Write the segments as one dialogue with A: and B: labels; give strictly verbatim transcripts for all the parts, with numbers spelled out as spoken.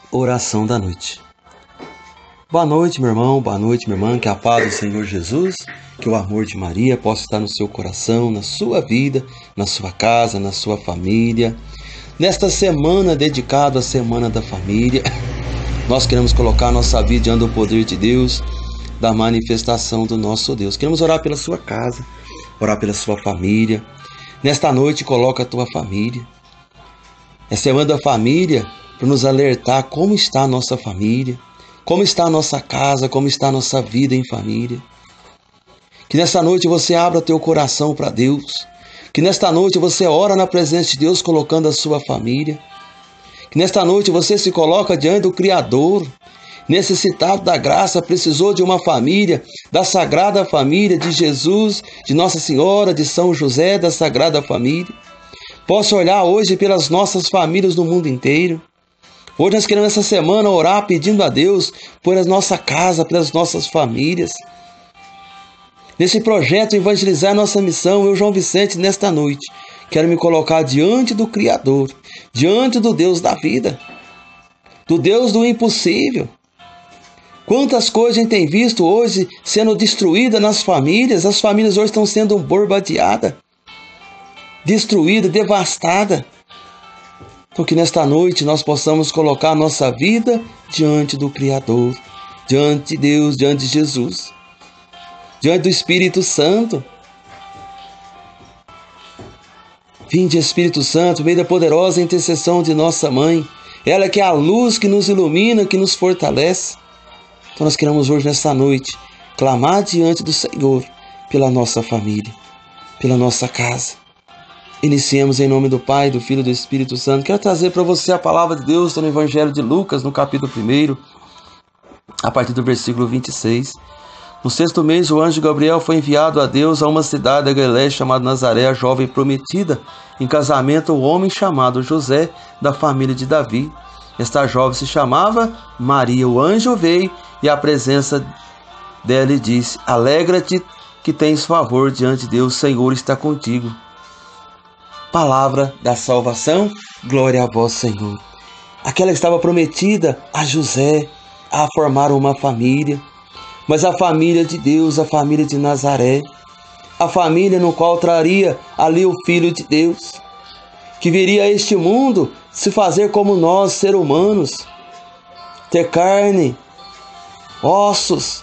A: Oração da noite. Boa noite, meu irmão, boa noite, minha irmã, que a paz do Senhor Jesus, que o amor de Maria possa estar no seu coração, na sua vida, na sua casa, na sua família. Nesta semana dedicada à Semana da Família, nós queremos colocar nossa vida diante do poder de Deus, da manifestação do nosso Deus. Queremos orar pela sua casa, orar pela sua família. Nesta noite, coloca a tua família. É Semana da Família para nos alertar como está a nossa família, como está a nossa casa, como está a nossa vida em família. Que nesta noite você abra teu coração para Deus. Que nesta noite você ora na presença de Deus colocando a sua família. Que nesta noite você se coloca diante do Criador, necessitado da graça, precisou de uma família, da Sagrada Família de Jesus, de Nossa Senhora, de São José, da Sagrada Família. Posso olhar hoje pelas nossas famílias no mundo inteiro. Hoje nós queremos essa semana orar pedindo a Deus por a nossa casa, pelas nossas famílias. Nesse projeto Evangelizar Nossa Missão, eu, João Vicente, nesta noite, quero me colocar diante do Criador, diante do Deus da vida, do Deus do impossível. Quantas coisas a gente tem visto hoje sendo destruídas nas famílias, as famílias hoje estão sendo bombardeadas, destruídas, devastadas. Então que nesta noite nós possamos colocar a nossa vida diante do Criador, diante de Deus, diante de Jesus, diante do Espírito Santo. Vinde, Espírito Santo, meio da poderosa intercessão de nossa Mãe, ela que é a luz que nos ilumina, que nos fortalece. Então nós queremos hoje, nesta noite, clamar diante do Senhor pela nossa família, pela nossa casa. Iniciemos em nome do Pai, do Filho e do Espírito Santo. Quero trazer para você a palavra de Deus no Evangelho de Lucas, no capítulo primeiro, a partir do versículo vinte e seis. No sexto mês, o anjo Gabriel foi enviado a Deus a uma cidade da Galiléia chamada Nazaré, a jovem prometida em casamento ao homem chamado José, da família de Davi. Esta jovem se chamava Maria. O anjo veio e a presença dela lhe disse: Alegra-te que tens favor diante de Deus, o Senhor está contigo. Palavra da salvação, glória a vós, Senhor. Aquela que estava prometida a José, a formar uma família, mas a família de Deus, a família de Nazaré, a família no qual traria ali o Filho de Deus, que viria a este mundo se fazer como nós, seres humanos, ter carne, ossos,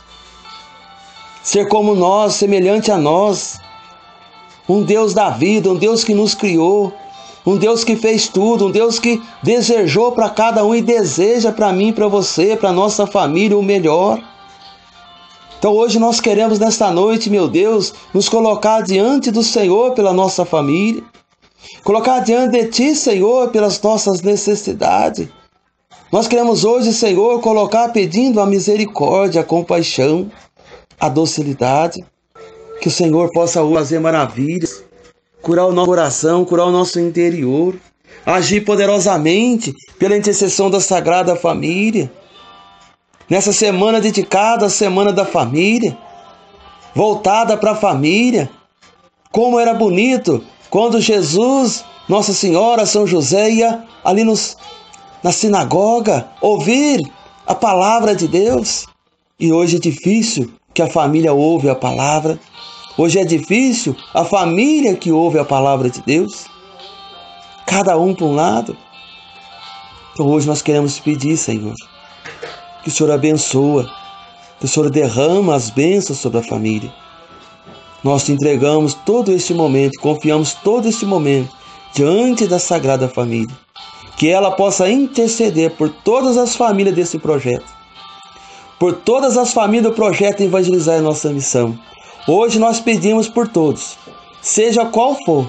A: ser como nós, semelhante a nós. Um Deus da vida, um Deus que nos criou, um Deus que fez tudo, um Deus que desejou para cada um e deseja para mim, para você, para nossa família o melhor. Então hoje nós queremos nesta noite, meu Deus, nos colocar diante do Senhor pela nossa família, colocar diante de Ti, Senhor, pelas nossas necessidades. Nós queremos hoje, Senhor, colocar pedindo a misericórdia, a compaixão, a docilidade. Que o Senhor possa fazer maravilhas, curar o nosso coração, curar o nosso interior, agir poderosamente pela intercessão da Sagrada Família. Nessa semana dedicada à Semana da Família, voltada para a família. Como era bonito quando Jesus, Nossa Senhora, São José ia ali nos, na sinagoga ouvir a palavra de Deus. E hoje é difícil que a família ouve a palavra. Hoje é difícil a família que ouve a palavra de Deus, cada um para um lado. Então hoje nós queremos pedir, Senhor, que o Senhor abençoa, que o Senhor derrama as bênçãos sobre a família. Nós te entregamos todo este momento, confiamos todo este momento diante da Sagrada Família, que ela possa interceder por todas as famílias desse projeto, por todas as famílias do projeto Evangelizar Nossa Missão. Hoje nós pedimos por todos, seja qual for.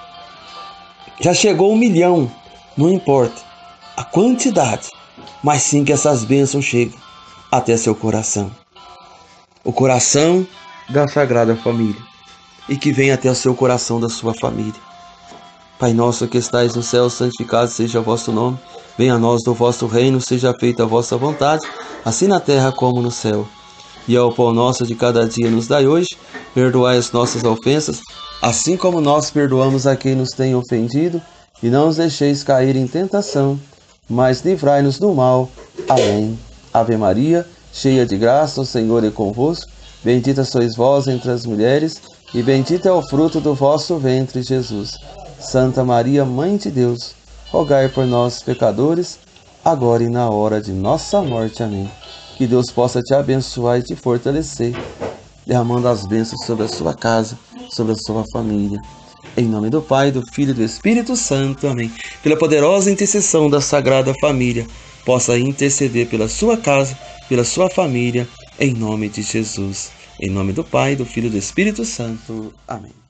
A: Já chegou um milhão, não importa a quantidade, mas sim que essas bênçãos cheguem até seu coração. O coração da Sagrada Família e que venha até o seu coração da sua família. Pai nosso que estais no céu, santificado seja o vosso nome. Venha a nós do vosso reino, seja feita a vossa vontade, assim na terra como no céu. E ao pão nosso de cada dia nos dai hoje, perdoai as nossas ofensas, assim como nós perdoamos a quem nos tem ofendido, e não os deixeis cair em tentação, mas livrai-nos do mal. Amém. Ave Maria, cheia de graça, o Senhor é convosco. Bendita sois vós entre as mulheres, e bendito é o fruto do vosso ventre, Jesus. Santa Maria, Mãe de Deus, rogai por nós, pecadores, agora e na hora de nossa morte. Amém. Que Deus possa te abençoar e te fortalecer, derramando as bênçãos sobre a sua casa, sobre a sua família. Em nome do Pai, do Filho e do Espírito Santo. Amém. Pela poderosa intercessão da Sagrada Família, possa interceder pela sua casa, pela sua família, em nome de Jesus. Em nome do Pai, do Filho e do Espírito Santo. Amém.